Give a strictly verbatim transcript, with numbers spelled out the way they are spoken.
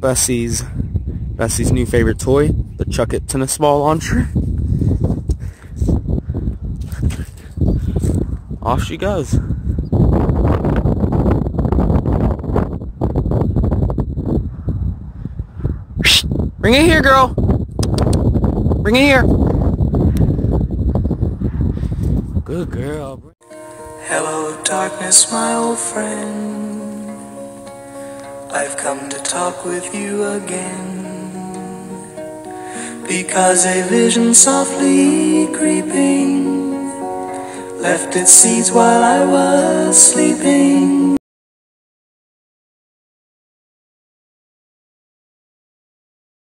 Bessie's Bessie's new favorite toy, the Chuck It tennis ball launcher. Off she goes. Bring it here, girl. Bring it here. Good girl. Hello, darkness, my old friend. I've come to talk with you again, because a vision softly creeping left its seeds while I was sleeping.